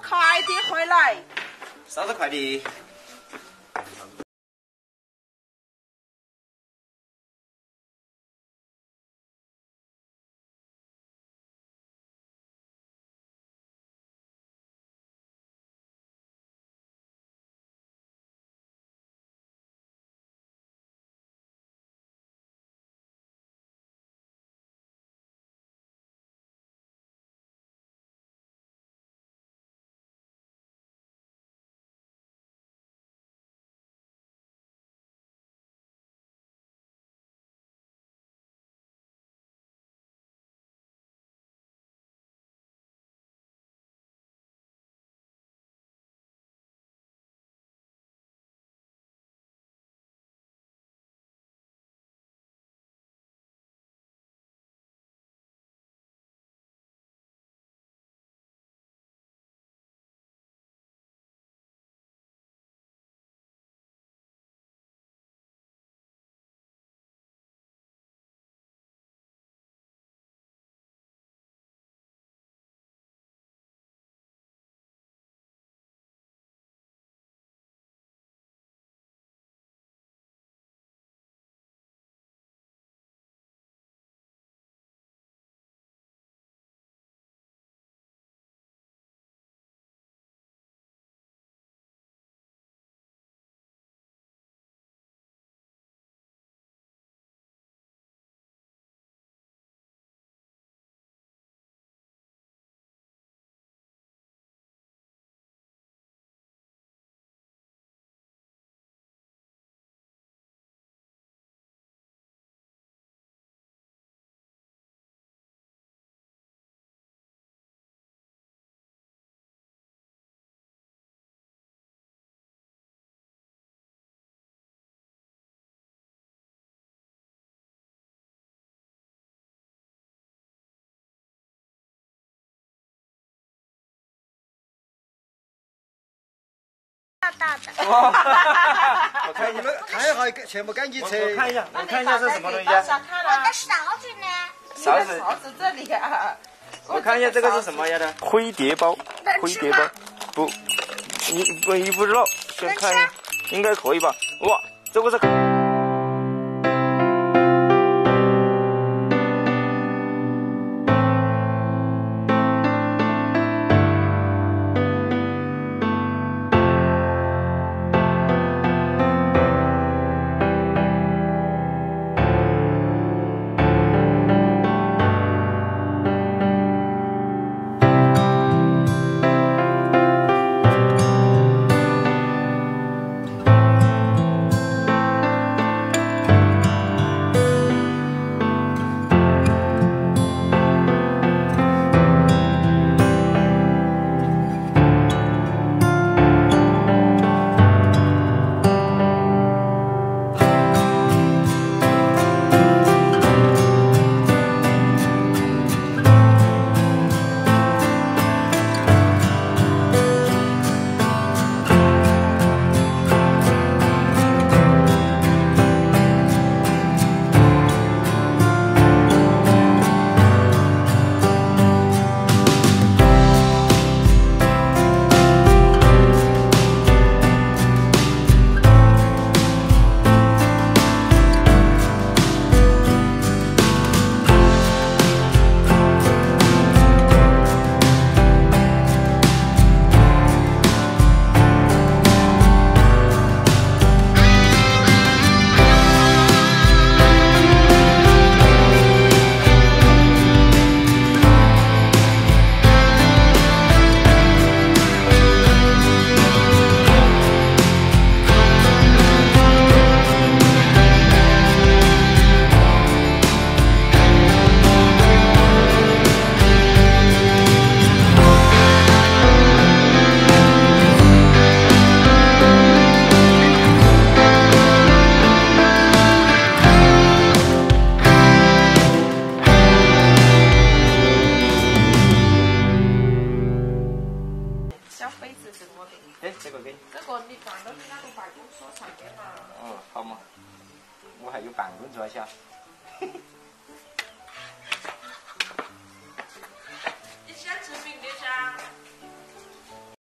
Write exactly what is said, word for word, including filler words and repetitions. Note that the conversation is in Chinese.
快点回来！ 啥子快递？ 大大的。 我看你们看一下，全部赶紧撤。 我看一下，我看一下是什么东西啊？ 我的哨子呢？ 哨子。 哨子这里啊。 我看一下这个是什么呀的？灰碟包，灰碟包，不，你不你不知道，先看一下，应该可以吧？哇，这个是。哎，这个给你。 这个你放到你那个办公桌上面嘛。 哦，好嘛，我还有办公桌下。